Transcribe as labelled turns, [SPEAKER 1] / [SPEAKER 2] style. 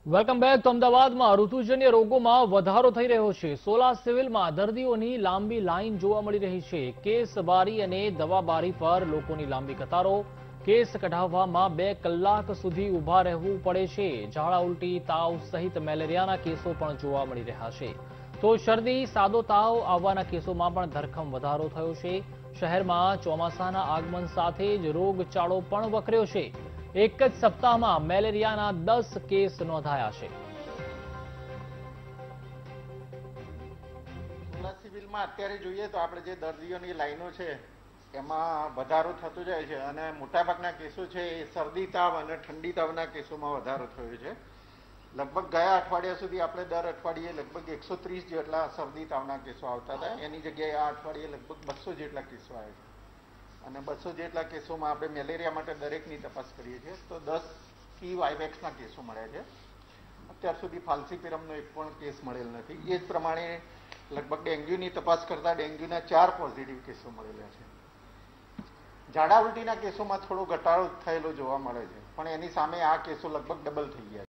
[SPEAKER 1] Welcome back. તો અમદાવાદમાં ઋતુજન્ય રોગોમાં વધારો થઈ રહ્યો છે. સોલા સિવિલમાં દર્દીઓની લાંબી લાઈન જોવા મળી રહી છે. કેસબારી અને દવાબારી પર લોકોની લાંબી કતારો. કેસ કઢાવવામાં 2 કલાક સુધી ઊભા રહેવું પડે છે. ઝાડા ઉલટી, તાવ સહિત મેલેરિયાના કેસો પણ જોવા મળી રહ્યા છે. તો શરદી, સાદો તાવ આવવાના કેસોમાં પણ ધરખમ વધારો થયો છે. શહેરમાં ચોમાસાના આગમન સાથે જ રોગચાળો પણ વકર્યો છે. એક જ સપ્તાહમાં મેલેરિયાના 10 કેસ નોંધાયા છે.
[SPEAKER 2] સોલા સિવિલમાં અત્યારે જોઈએ તો આપણે જે દર્દીઓની લાઈનો છે એમાં વધારો થતો જાય છે અને મોટાભાગના કેસો છે એ શરદી તાવ અને ઠંડી તાવના કેસોમાં વધારો થયો છે. લગભગ ગયા અઠવાડિયા સુધી આપણે દર અઠવાડિયે લગભગ 130 જેટલા શરદી તાવના કેસો આવતા હતા. એની જગ્યાએ આ અઠવાડિયે લગભગ 200 જેટલા કેસો આવે છે અને 200 જેટલા કેસોમાં આપણે મેલેરિયા માટે દરેકની તપાસ કરીએ છીએ તો 10 કી વાયવેક્સના કેસો મળ્યા છે. અત્યાર સુધી ફાલ્સીપિરમનો એક પણ કેસ મળેલ નથી. એ જ પ્રમાણે લગભગ ડેન્ગ્યુની તપાસ કરતા ડેન્ગ્યુના 4 પોઝિટિવ કેસો મળેલા છે. ઝાડા ઉલટીના કેસોમાં થોડો ઘટાડો થયેલો જોવા મળે છે, પણ એની સામે આ કેસો લગભગ ડબલ થઈ ગયા છે.